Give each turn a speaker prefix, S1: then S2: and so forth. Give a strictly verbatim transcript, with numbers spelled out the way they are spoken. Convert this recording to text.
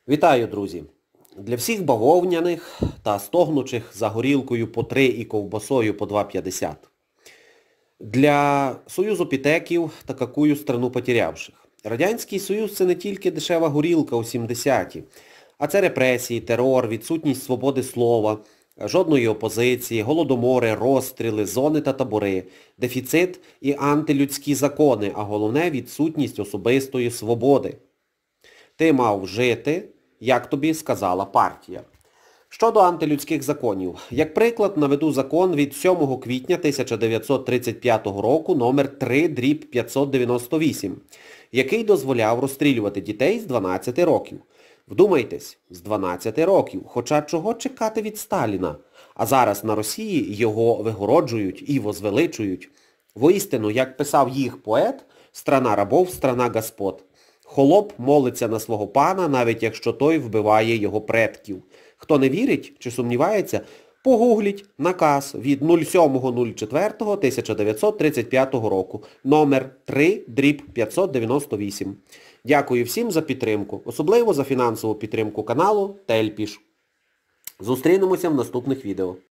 S1: Вітаю, друзі! Для всіх бавовняних та стогнучих за горілкою по три і ковбасою по два п'ятдесят. Для Союзу пітеків та какую страну потерявших. Радянський Союз – це не тільки дешева горілка у сімдесяті, а це репресії, терор, відсутність свободи слова, жодної опозиції, голодомори, розстріли, зони та табори, дефіцит і антилюдські закони, а головне – відсутність особистої свободи. Ти мав жити, як тобі сказала партія. Щодо антилюдських законів. Як приклад, наведу закон від сьомого квітня тисяча дев'ятсот тридцять п'ятого року номер три дріб п'ятсот дев'яносто вісім, який дозволяв розстрілювати дітей з дванадцяти років. Вдумайтесь, з дванадцяти років. Хоча чого чекати від Сталіна? А зараз на Росії його вигороджують і возвеличують. Воістину, як писав їх поет, «Страна рабов, страна господ». Холоп молиться на свого пана, навіть якщо той вбиває його предків. Хто не вірить чи сумнівається, погугліть наказ від сьомого четвертого тисяча дев'ятсот тридцять п'ятого року, номер три дріб п'ятсот дев'яносто вісім. Дякую всім за підтримку, особливо за фінансову підтримку каналу Тельпіш. Зустрінемося в наступних відео.